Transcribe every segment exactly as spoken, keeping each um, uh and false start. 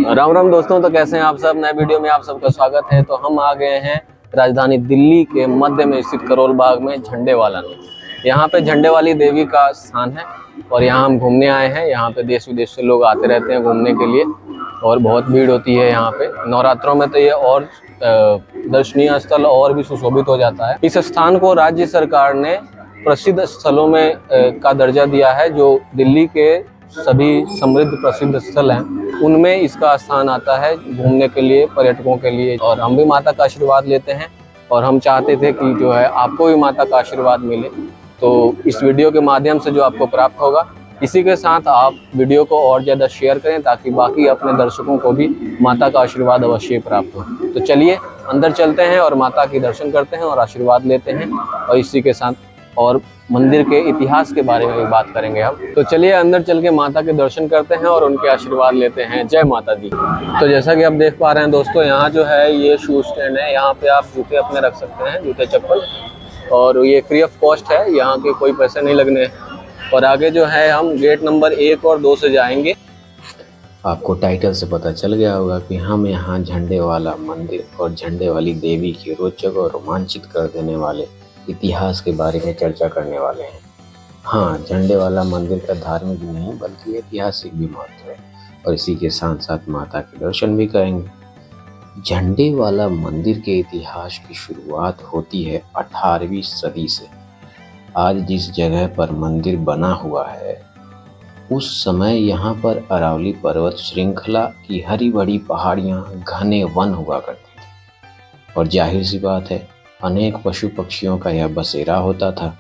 राम राम दोस्तों, तो कैसे हैं आप सब। नए वीडियो में आप सबका स्वागत है। तो हम आ गए हैं राजधानी दिल्ली के मध्य में स्थित करोल बाग में झंडेवाला में। यहाँ पे झंडेवाली देवी का स्थान है और यहाँ हम घूमने आए हैं। यहाँ पे देश विदेश से लोग आते रहते हैं घूमने के लिए और बहुत भीड़ होती है यहाँ पे। नवरात्रों में तो ये और दर्शनीय स्थल और भी सुशोभित हो जाता है। इस स्थान को राज्य सरकार ने प्रसिद्ध स्थलों में का दर्जा दिया है। जो दिल्ली के सभी समृद्ध प्रसिद्ध स्थल हैं उनमें इसका स्थान आता है घूमने के लिए, पर्यटकों के लिए। और हम भी माता का आशीर्वाद लेते हैं और हम चाहते थे कि जो है आपको भी माता का आशीर्वाद मिले। तो इस वीडियो के माध्यम से जो आपको प्राप्त होगा, इसी के साथ आप वीडियो को और ज़्यादा शेयर करें ताकि बाकी अपने दर्शकों को भी माता का आशीर्वाद अवश्य प्राप्त हो। तो चलिए अंदर चलते हैं और माता के दर्शन करते हैं और आशीर्वाद लेते हैं, और इसी के साथ और मंदिर के इतिहास के बारे में भी बात करेंगे हम। तो चलिए अंदर चल के माता के दर्शन करते हैं और उनके आशीर्वाद लेते हैं। जय माता दी। तो जैसा कि आप देख पा रहे हैं दोस्तों, यहाँ जो है ये शू स्टैंड है। यहाँ पे आप जूते अपने रख सकते हैं, जूते चप्पल, और ये फ्री ऑफ कॉस्ट है, यहाँ के कोई पैसे नहीं लगने हैं। और आगे जो है हम गेट नंबर एक और दो से जाएंगे। आपको टाइटल से पता चल गया होगा कि हम यहाँ झंडेवाला मंदिर और झंडेवाली देवी के रोचक और रोमांचित कर देने वाले इतिहास के बारे में चर्चा करने वाले हैं। हाँ, झंडेवाला मंदिर का धार्मिक नहीं बल्कि ऐतिहासिक भी महत्व है, और इसी के साथ साथ माता के दर्शन भी करेंगे। झंडेवाला मंदिर के इतिहास की शुरुआत होती है अठारहवीं सदी से। आज जिस जगह पर मंदिर बना हुआ है, उस समय यहाँ पर अरावली पर्वत श्रृंखला की हरी भरी पहाड़ियाँ, घने वन हुआ करते थे, और जाहिर सी बात है अनेक पशु पक्षियों का यह बसेरा होता था।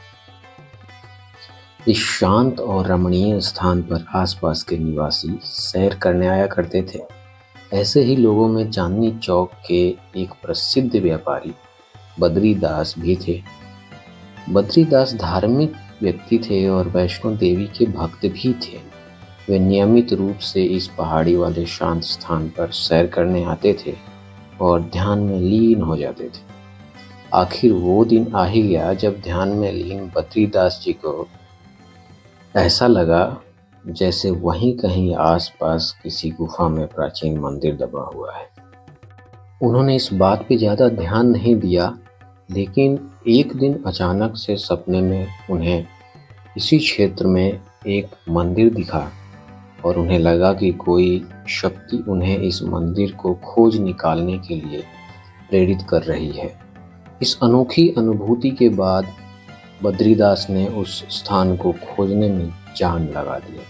इस शांत और रमणीय स्थान पर आसपास के निवासी सैर करने आया करते थे। ऐसे ही लोगों में चांदनी चौक के एक प्रसिद्ध व्यापारी बद्रीदास भी थे। बद्रीदास धार्मिक व्यक्ति थे और वैष्णो देवी के भक्त भी थे। वे नियमित रूप से इस पहाड़ी वाले शांत स्थान पर सैर करने आते थे और ध्यान में लीन हो जाते थे। आखिर वो दिन आ ही गया जब ध्यान में लीन बद्रीदास जी को ऐसा लगा जैसे वहीं कहीं आसपास किसी गुफा में प्राचीन मंदिर दबा हुआ है। उन्होंने इस बात पे ज़्यादा ध्यान नहीं दिया, लेकिन एक दिन अचानक से सपने में उन्हें इसी क्षेत्र में एक मंदिर दिखा और उन्हें लगा कि कोई शक्ति उन्हें इस मंदिर को खोज निकालने के लिए प्रेरित कर रही है। इस अनोखी अनुभूति के बाद बद्रीदास ने उस स्थान को खोजने में जान लगा दिया।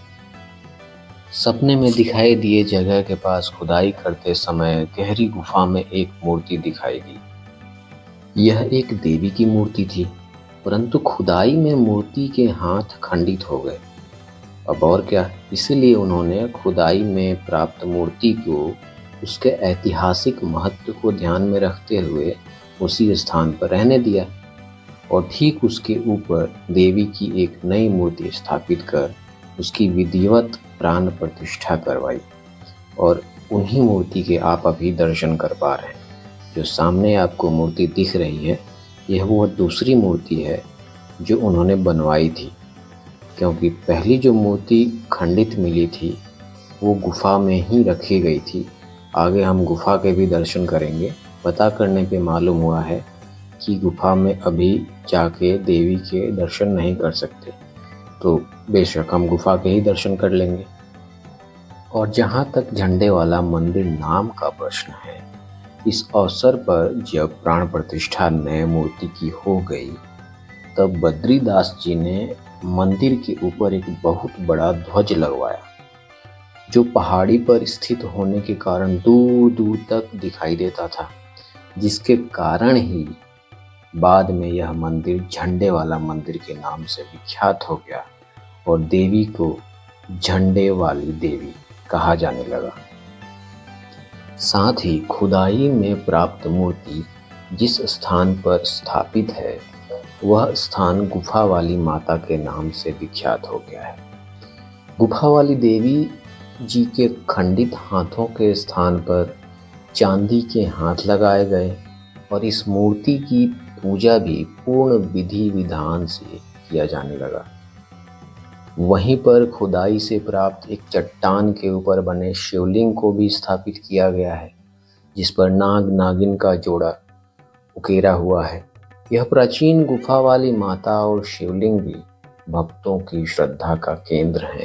सपने में दिखाई दिए जगह के पास खुदाई करते समय गहरी गुफा में एक मूर्ति दिखाई दी। यह एक देवी की मूर्ति थी, परंतु खुदाई में मूर्ति के हाथ खंडित हो गए। अब और क्या, इसीलिए उन्होंने खुदाई में प्राप्त मूर्ति को उसके ऐतिहासिक महत्व को ध्यान में रखते हुए उसी स्थान पर रहने दिया, और ठीक उसके ऊपर देवी की एक नई मूर्ति स्थापित कर उसकी विधिवत प्राण प्रतिष्ठा करवाई। और उन्हीं मूर्ति के आप अभी दर्शन कर पा रहे हैं। जो सामने आपको मूर्ति दिख रही है, यह वो दूसरी मूर्ति है जो उन्होंने बनवाई थी, क्योंकि पहली जो मूर्ति खंडित मिली थी वो गुफा में ही रखी गई थी। आगे हम गुफा के भी दर्शन करेंगे। पता करने पे मालूम हुआ है कि गुफा में अभी जाके देवी के दर्शन नहीं कर सकते, तो बेशक हम गुफा के ही दर्शन कर लेंगे। और जहाँ तक झंडेवाला मंदिर नाम का प्रश्न है, इस अवसर पर जब प्राण प्रतिष्ठा नए मूर्ति की हो गई, तब बद्रीदास जी ने मंदिर के ऊपर एक बहुत बड़ा ध्वज लगवाया, जो पहाड़ी पर स्थित होने के कारण दूर दूर तक दिखाई देता था, जिसके कारण ही बाद में यह मंदिर झंडेवाला मंदिर के नाम से विख्यात हो गया और देवी को झंडे वाली देवी कहा जाने लगा। साथ ही खुदाई में प्राप्त मूर्ति जिस स्थान पर स्थापित है, वह स्थान गुफा वाली माता के नाम से विख्यात हो गया है। गुफा वाली देवी जी के खंडित हाथों के स्थान पर चांदी के हाथ लगाए गए और इस मूर्ति की पूजा भी पूर्ण विधि विधान से किया जाने लगा। वहीं पर खुदाई से प्राप्त एक चट्टान के ऊपर बने शिवलिंग को भी स्थापित किया गया है, जिस पर नाग नागिन का जोड़ा उकेरा हुआ है। यह प्राचीन गुफा वाली माता और शिवलिंग भी भक्तों की श्रद्धा का केंद्र है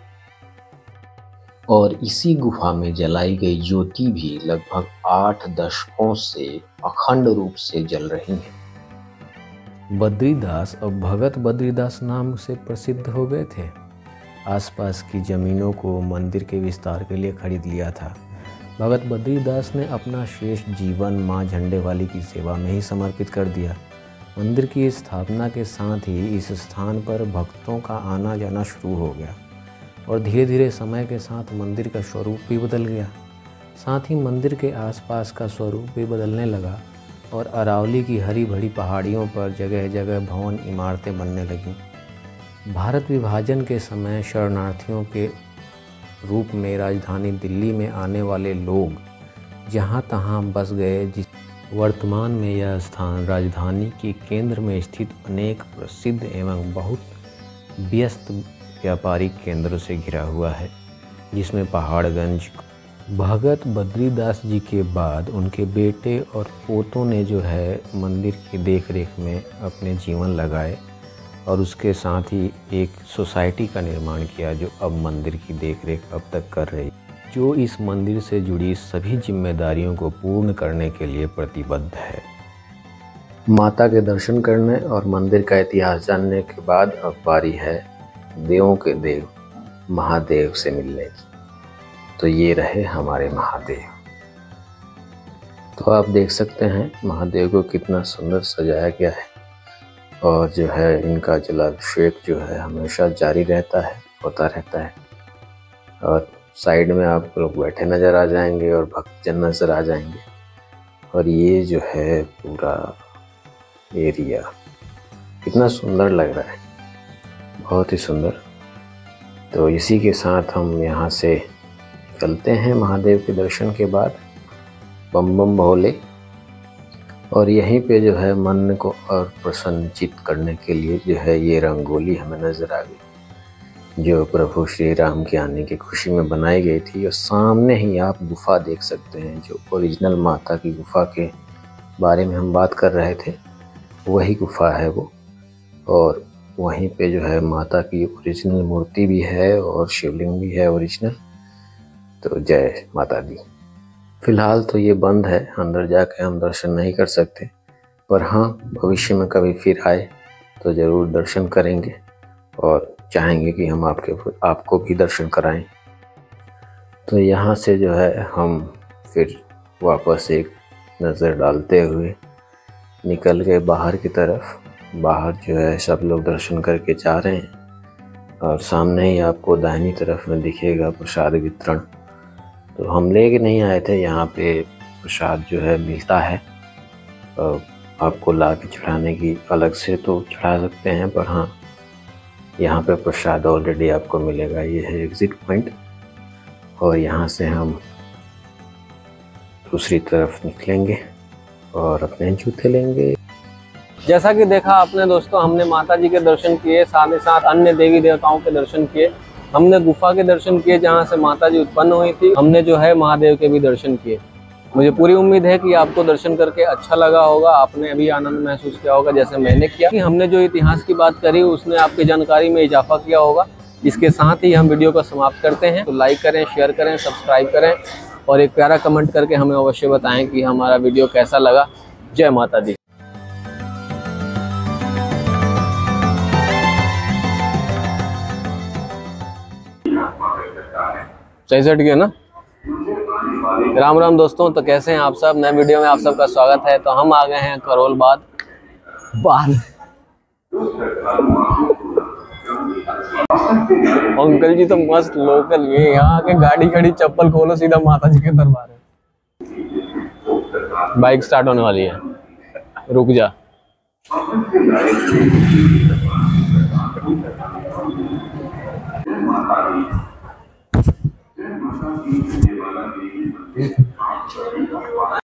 और इसी गुफा में जलाई गई ज्योति भी लगभग आठ दशकों से अखंड रूप से जल रही है। बद्रीदास अब भगत बद्रीदास नाम से प्रसिद्ध हो गए थे। आसपास की जमीनों को मंदिर के विस्तार के लिए खरीद लिया था। भगत बद्रीदास ने अपना शेष जीवन मां झंडेवाली की सेवा में ही समर्पित कर दिया। मंदिर की स्थापना के साथ ही इस स्थान पर भक्तों का आना जाना शुरू हो गया और धीरे धीरे समय के साथ मंदिर का स्वरूप भी बदल गया। साथ ही मंदिर के आसपास का स्वरूप भी बदलने लगा और अरावली की हरी भरी पहाड़ियों पर जगह जगह भवन इमारतें बनने लगीं। भारत विभाजन के समय शरणार्थियों के रूप में राजधानी दिल्ली में आने वाले लोग जहाँ तहाँ बस गए। जिस वर्तमान में यह स्थान राजधानी के केंद्र में स्थित अनेक प्रसिद्ध एवं बहुत व्यस्त व्यापारिक केंद्रों से घिरा हुआ है, जिसमें पहाड़गंज। भगत बद्रीदास जी के बाद उनके बेटे और पोतों ने जो है मंदिर की देखरेख में अपने जीवन लगाए और उसके साथ ही एक सोसाइटी का निर्माण किया जो अब मंदिर की देखरेख अब तक कर रही, जो इस मंदिर से जुड़ी सभी जिम्मेदारियों को पूर्ण करने के लिए प्रतिबद्ध है। माता के दर्शन करने और मंदिर का इतिहास जानने के बाद अब बारी है देवों के देव महादेव से मिलने की। तो ये रहे हमारे महादेव। तो आप देख सकते हैं महादेव को कितना सुंदर सजाया गया है और जो है इनका जलाभिषेक जो है हमेशा जारी रहता है, होता रहता है। और साइड में आप लोग बैठे नज़र आ जाएंगे और भक्तजन नज़र आ जाएंगे। और ये जो है पूरा एरिया कितना सुंदर लग रहा है, बहुत ही सुंदर। तो इसी के साथ हम यहाँ से निकलते हैं महादेव के दर्शन के बाद। बम बम भोले। और यहीं पे जो है मन को और प्रसन्नचित करने के लिए जो है ये रंगोली हमें नज़र आ गई, जो प्रभु श्री राम के आने की खुशी में बनाई गई थी। और सामने ही आप गुफा देख सकते हैं, जो ओरिजिनल माता की गुफा के बारे में हम बात कर रहे थे, वही गुफा है वो। और वहीं पे जो है माता की ओरिजिनल मूर्ति भी है और शिवलिंग भी है ओरिजिनल। तो जय माता दी। फिलहाल तो ये बंद है, अंदर जाके हम दर्शन नहीं कर सकते, पर हाँ भविष्य में कभी फिर आए तो ज़रूर दर्शन करेंगे और चाहेंगे कि हम आपके आपको भी दर्शन कराएं। तो यहाँ से जो है हम फिर वापस एक नज़र डालते हुए निकल गए बाहर की तरफ। बाहर जो है सब लोग दर्शन करके जा रहे हैं और सामने ही आपको दाहिनी तरफ में दिखेगा प्रसाद वितरण। तो हम लेके नहीं आए थे, यहाँ पे प्रसाद जो है मिलता है, और आपको ला के चढ़ाने की अलग से तो चढ़ा सकते हैं, पर हाँ यहाँ पे प्रसाद ऑलरेडी आपको मिलेगा। ये है एग्ज़िट पॉइंट और यहाँ से हम दूसरी तरफ निकलेंगे और अपने जूते लेंगे। जैसा कि देखा आपने दोस्तों, हमने माता जी के दर्शन किए, साथ ही साथ अन्य देवी देवताओं के दर्शन किए। हमने गुफा के दर्शन किए जहां से माता जी उत्पन्न हुई थी। हमने जो है महादेव के भी दर्शन किए। मुझे पूरी उम्मीद है कि आपको दर्शन करके अच्छा लगा होगा, आपने अभी आनंद महसूस किया होगा जैसे मैंने किया। कि हमने जो इतिहास की बात करी उसने आपकी जानकारी में इजाफा किया होगा। इसके साथ ही हम वीडियो को समाप्त करते हैं। तो लाइक करें, शेयर करें, सब्सक्राइब करें और एक प्यारा कमेंट करके हमें अवश्य बताएं कि हमारा वीडियो कैसा लगा। जय माता दी। सही सेट किया ना। राम राम दोस्तों, तो कैसे हैं आप सब। नए वीडियो में आप सबका स्वागत है। तो हम आ गए हैं करोल बाग बाग अंकल जी तो मस्त लोकल, ये यहाँ आके गाड़ी खड़ी, चप्पल खोलो, सीधा माता जी के दरबार है। बाइक स्टार्ट होने वाली है, रुक जा। माता दी, जय माता दी, जय माता दी।